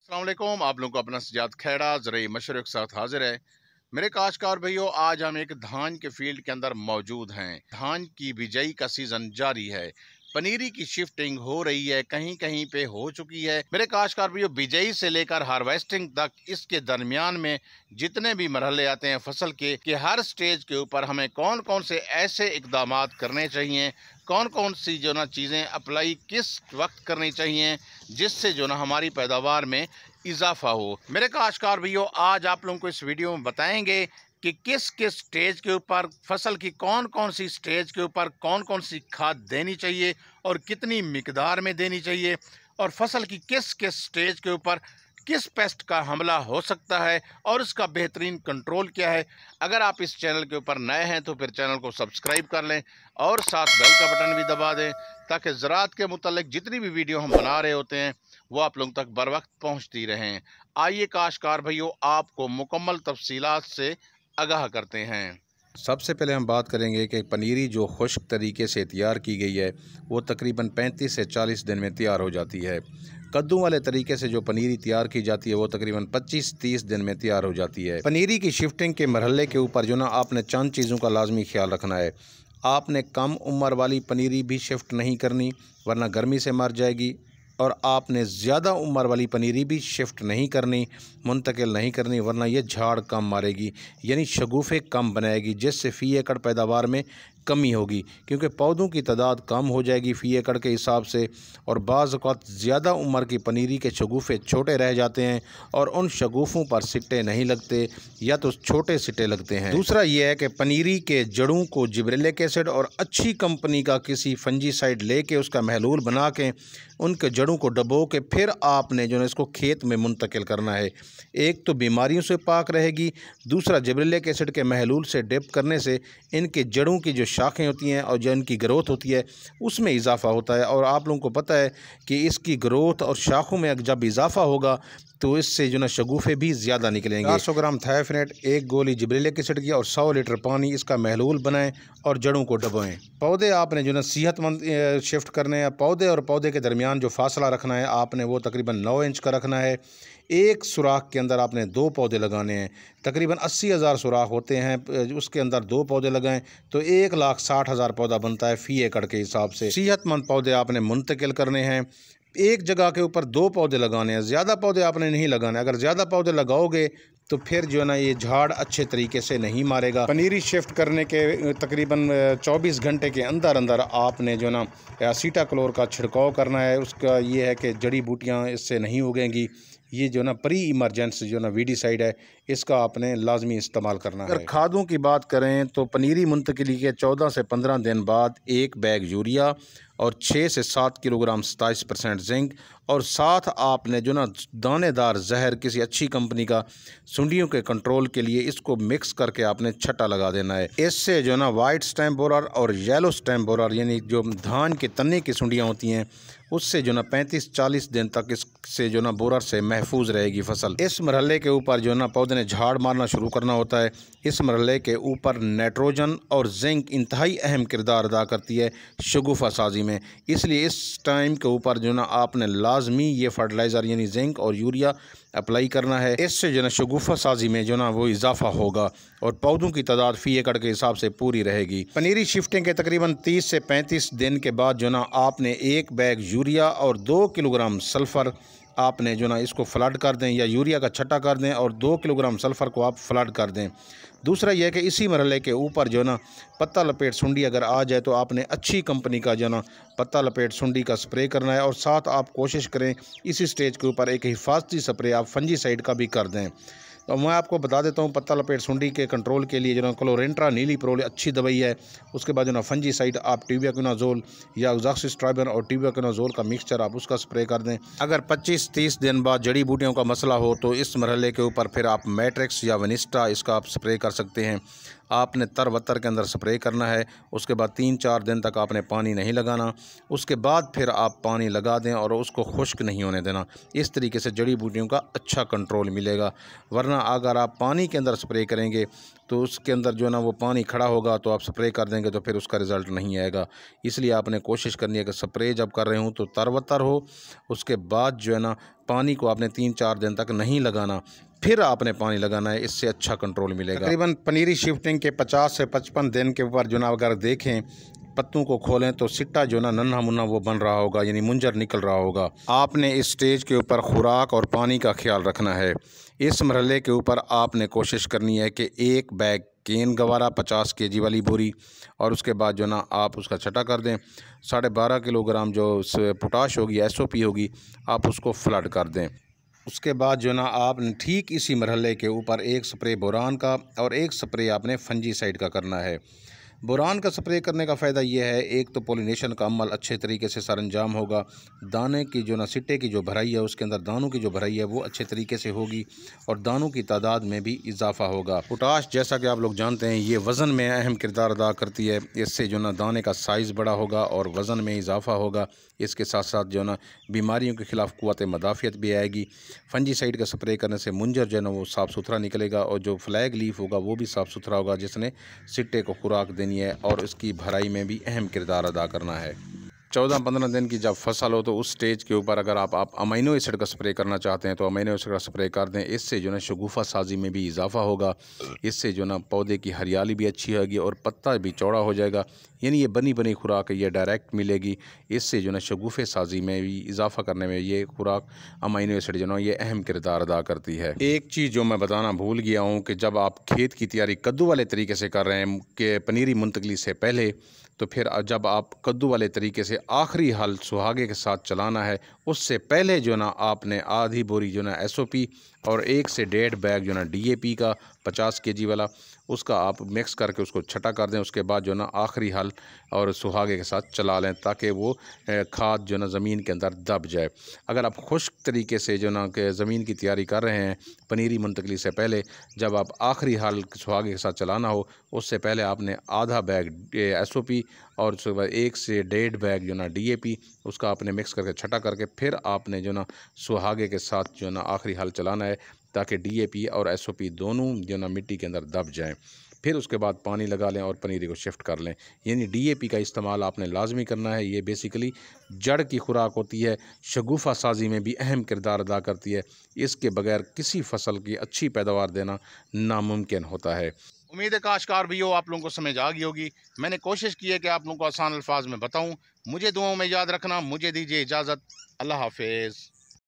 अस्सलाम वालेकुम। आप लोगों को अपना सजाद खैड़ा ज़राई मशवरे के साथ हाजिर है। मेरे काश्तकार भाइयों, आज हम एक धान के फील्ड के अंदर मौजूद हैं। धान की बिजाई का सीजन जारी है। पनीरी की शिफ्टिंग हो रही है, कहीं कहीं पे हो चुकी है। मेरे काश्तकार भाइयों, बिजाई से लेकर हार्वेस्टिंग तक इसके दरमियान में जितने भी मरहले आते हैं फसल के हर स्टेज के ऊपर हमें कौन कौन से ऐसे इकदामात करने चाहिए, कौन कौन सी जो ना चीज़ें अप्लाई किस वक्त करनी चाहिए जिससे जो ना हमारी पैदावार में इजाफा हो। मेरे काश्तकार भैया, आज आप लोगों को इस वीडियो में बताएंगे कि किस किस स्टेज के ऊपर फसल की कौन कौन सी स्टेज के ऊपर कौन कौन सी खाद देनी चाहिए और कितनी मिकदार में देनी चाहिए, और फसल की किस किस स्टेज के ऊपर किस पेस्ट का हमला हो सकता है और इसका बेहतरीन कंट्रोल क्या है। अगर आप इस चैनल के ऊपर नए हैं तो फिर चैनल को सब्सक्राइब कर लें और साथ बेल का बटन भी दबा दें ताकि ज़राअत के मुतालिक जितनी भी वीडियो हम बना रहे होते हैं वो आप लोगों तक बर वक्त पहुँचती रहें। आइए काश्तकार भाइयों, आपको मुकम्मल तफसीलात से आगाह करते हैं। सबसे पहले हम बात करेंगे कि पनीरी जो खुश्क तरीके से तैयार की गई है वो तकरीबन 35 से 40 दिन में तैयार हो जाती है। कद्दू वाले तरीके से जो पनीरी तैयार की जाती है वो तकरीबन 25-30 दिन में तैयार हो जाती है। पनीरी की शिफ्टिंग के मरहले के ऊपर जो ना आपने चंद चीज़ों का लाजमी ख्याल रखना है। आपने कम उम्र वाली पनीरी भी शिफ्ट नहीं करनी वरना गर्मी से मर जाएगी, और आपने ज़्यादा उम्र वाली पनीरी भी शिफ्ट नहीं करनी, मुंतकिल नहीं करनी, वरना ये झाड़ कम मारेगी यानी शगुफ़े कम बनाएगी, जिससे फ़ी एकड़ पैदावार में कमी होगी क्योंकि पौधों की तादाद कम हो जाएगी फ़ी एकड़ के हिसाब से। और बाज़ औक़ात ज़्यादा उम्र की पनीरी के शगुफ़े छोटे रह जाते हैं और उन शगुफ़ों पर सिट्टे नहीं लगते या तो छोटे सिट्टे लगते हैं। दूसरा ये है कि पनीरी के जड़ों को जिब्रेलिक एसिड और अच्छी कंपनी का किसी फंजीसाइड लेके उसका महलूल बना के उनके जड़ों को डबो के फिर आपने जो है इसको खेत में मुंतकिल करना है। एक तो बीमारियों से पाक रहेगी, दूसरा जिब्रेलिक एसिड के महलूल से डिप करने से इनके जड़ों की जो शाखें होती हैं और जो इनकी ग्रोथ होती है उसमें इजाफा होता है। और आप लोगों को पता है कि इसकी ग्रोथ और शाखों में जब इजाफा होगा तो इससे जो ना शगुफ़े भी ज़्यादा निकलेंगे। 400 ग्राम थायोफेनेट, 1 गोली जिब्रेलिक एसिड की और 100 लीटर पानी इसका महलूल बनाएं और जड़ों को डबोएं। पौधे आपने जो ना सेहतमंद शिफ्ट करने हैं। पौधे और पौधे के दरमियान जो फासला रखना है आपने वो तकरीबन 9 इंच का रखना है। एक सुराख के अंदर आपने 2 पौधे लगाने हैं। तकरीबन 80,000 सुराख होते हैं, उसके अंदर 2 पौधे लगाएं तो 1,60,000 पौधा बनता है फ़ी एकड़ के हिसाब से। सेहतमंद पौधे आपने मुंतकिल करने हैं। एक जगह के ऊपर 2 पौधे लगाने हैं, ज़्यादा पौधे आपने नहीं लगाने। अगर ज़्यादा पौधे लगाओगे तो फिर जो है ना ये झाड़ अच्छे तरीके से नहीं मारेगा। पनीरी शिफ्ट करने के तकरीबन 24 घंटे के अंदर अंदर आपने जो ना एसीटाक्लोर का छिड़काव करना है। उसका ये है कि जड़ी बूटियाँ इससे नहीं उगेंगी। ये जो ना प्री इमरजेंसी जो ना वीडीसाइड है इसका आपने लाजमी इस्तेमाल करना है। अगर खादों की बात करें तो पनीरी मुंतकिली के 14 से 15 दिन बाद 1 बैग यूरिया और 6 से 7 किलोग्राम 27% जिंक और साथ आपने जो ना दानेदार जहर किसी अच्छी कंपनी का सुंडियों के कंट्रोल के लिए इसको मिक्स करके आपने छट्टा लगा देना है। इससे जो ना वाइट स्टेम बोरर और येलो स्टेम बोरर यानी जो धान के तने की सुंडियाँ होती हैं उससे जो ना 35-40 दिन तक इससे जो ना बोरर से महफूज रहेगी फसल। इस मरहले के ऊपर जो ना पौधे ने झाड़ मारना शुरू करना होता है। इस मरहले के ऊपर नाइट्रोजन और जिंक इंतहाई अहम किरदार अदा करती है शगुफ़ा साजी में, इसलिए इस टाइम के ऊपर जो ना आपने लाजमी ये फर्टिलाइज़र यानी जिंक और यूरिया अप्लाई करना है। इससे जो ना शगुफ़ा साजी में जो ना वो इजाफा होगा और पौधों की तादाद फ़ी एकड़ के हिसाब से पूरी रहेगी। पनीरी शिफ्टिंग के तकरीबन 30 से 35 दिन के बाद जो ना आपने 1 बैग यूरिया और 2 किलोग्राम सल्फ़र आपने जो ना इसको फ्लड कर दें या यूरिया का छट्टा कर दें और 2 किलोग्राम सल्फ़र को आप फ्लड कर दें। दूसरा यह है कि इसी मरहले के ऊपर जो ना पत्ता लपेट सुंडी अगर आ जाए तो आपने अच्छी कंपनी का जो ना पत्ता लपेट सुंडी का स्प्रे करना है। और साथ आप कोशिश करें इसी स्टेज के ऊपर एक हिफाजती स्प्रे आप फंजीसाइड का भी कर दें। तो मैं आपको बता देता हूँ पत्ता लपेट सुंडी के कंट्रोल के लिए जो ना क्लोरेंट्रा नीली प्रोल अच्छी दवाई है। उसके बाद जो ना फंजीसाइड आप ट्यूबियाक्विनाज़ोल या ऑक्सीस्ट्राइबन और ट्यूबियाक्विनाज़ोल का मिक्सचर आप उसका स्प्रे कर दें। अगर 25-30 दिन बाद जड़ी बूटियों का मसला हो तो इस मरहले के ऊपर फिर आप मैट्रिक्स या वनिस्टा इसका आप स्प्रे कर सकते हैं। आपने तरबतर के अंदर स्प्रे करना है। उसके बाद 3-4 दिन तक आपने पानी नहीं लगाना। उसके बाद फिर आप पानी लगा दें और उसको खुश्क नहीं होने देना। इस तरीके से जड़ी बूटियों का अच्छा कंट्रोल मिलेगा। वरना अगर आप पानी के अंदर स्प्रे करेंगे तो उसके अंदर जो है ना वो पानी खड़ा होगा, तो आप स्प्रे कर देंगे तो फिर उसका रिज़ल्ट नहीं आएगा। इसलिए आपने कोशिश करनी है कि स्प्रे जब कर रहे हो तो तरबतर हो। उसके बाद जो है ना पानी को आपने 3-4 दिन तक नहीं लगाना, फिर आपने पानी लगाना है, इससे अच्छा कंट्रोल मिलेगा। तकरीबन पनीरी शिफ्टिंग के 50 से 55 दिन के ऊपर जो ना अगर देखें पत्तों को खोलें तो सिट्टा जो ना नन्हा मुन्ना वो बन रहा होगा, यानी मुंजर निकल रहा होगा। आपने इस स्टेज के ऊपर खुराक और पानी का ख्याल रखना है। इस मरहले के ऊपर आपने कोशिश करनी है कि 1 बैग केन गवारा 50 केजी वाली बोरी, और उसके बाद जो ना आप उसका छटा कर दें। 12.5 किलोग्राम जो पोटाश होगी, SOP होगी, आप उसको फ्लड कर दें। उसके बाद जो ना आप ठीक इसी मरहले के ऊपर 1 स्प्रे बोरान का और 1 स्प्रे आपने फंजीसाइड का करना है। बोरान का स्प्रे करने का फ़ायदा ये है, एक तो पोलिनेशन का अमल अच्छे तरीके से सरअंजाम होगा, दाने की जो ना सिट्टे की जो भराई है उसके अंदर दानों की जो भराई है वो अच्छे तरीके से होगी और दानों की तादाद में भी इजाफा होगा। पोटाश जैसा कि आप लोग जानते हैं ये वज़न में अहम किरदार अदा करती है। इससे जो ना दाने का साइज़ बड़ा होगा और वज़न में इजाफा होगा। इसके साथ साथ जो ना बीमारियों के ख़िलाफ़ क़ुव्वत मदाफ़ियत भी आएगी। फंजीसाइड का स्प्रे करने से मुंजर जो है ना वो साफ़ सुथरा निकलेगा और जो फ्लैग लीफ होगा वो भी साफ़ सुथरा होगा, जिसने सिट्टे को खुराक देनी है और इसकी भराई में भी अहम किरदार अदा करना है। 14-15 दिन की जब फसल हो तो उस स्टेज के ऊपर अगर आप अमीनो एसिड का स्प्रे करना चाहते हैं तो अमीनो एसिड का स्प्रे कर दें। इससे जो है शगुफ़ा साजी में भी इजाफा होगा। इससे जो ना पौधे की हरियाली भी अच्छी होगी और पत्ता भी चौड़ा हो जाएगा, यानी ये बनी बनी खुराक ये डायरेक्ट मिलेगी। इससे जो ना शगुफ़े साजी में भी इजाफा करने में ये खुराक अमीनो एसिड जो ना ये अहम किरदार अदा करती है। एक चीज़ जो मैं बताना भूल गया हूँ कि जब आप खेत की तैयारी कद्दू वाले तरीके से कर रहे हैं कि पनीरी मुंतकली से पहले, तो फिर जब आप कद्दू वाले तरीके से आखिरी हल सुहागे के साथ चलाना है, उससे पहले जो ना आपने आधी बोरी जो ना SOP और 1 से 1.5 बैग जो ना DAP का 50 केजी वाला उसका आप मिक्स करके उसको छटा कर दें। उसके बाद जो ना आखिरी हल और सुहागे के साथ चला लें ताकि वो खाद जो ना ज़मीन के अंदर दब जाए। अगर आप खुश्क तरीके से जो ना कि ज़मीन की तैयारी कर रहे हैं पनीरी मुंतकली से पहले, जब आप आखिरी हल सुहागे के साथ चलाना हो उससे पहले आपने आधा बैग SOP और उसके बाद 1 से 1.5 बैग जो ना DAP उसका आपने मिक्स करके छटा करके फिर आपने जो ना सुहागे के साथ जो ना आखिरी हल चलाना है ताकि DAP और SOP दोनों जो ना मिट्टी के अंदर दब जाएं। फिर उसके बाद पानी लगा लें और पनीरी को शिफ्ट कर लें। यानी DAP का इस्तेमाल आपने लाजमी करना है। ये बेसिकली जड़ की खुराक होती है, शगुफ़ा साजी में भी अहम किरदार अदा करती है। इसके बगैर किसी फसल की अच्छी पैदावार देना नामुमकिन होता है। उम्मीद है काश्तकार भैया आप लोगों को समझ आ गई होगी। मैंने कोशिश की है कि आप लोगों को आसान अल्फाज में बताऊं। मुझे दुआओं में याद रखना। मुझे दीजिए इजाज़त। अल्लाह हाफिज़।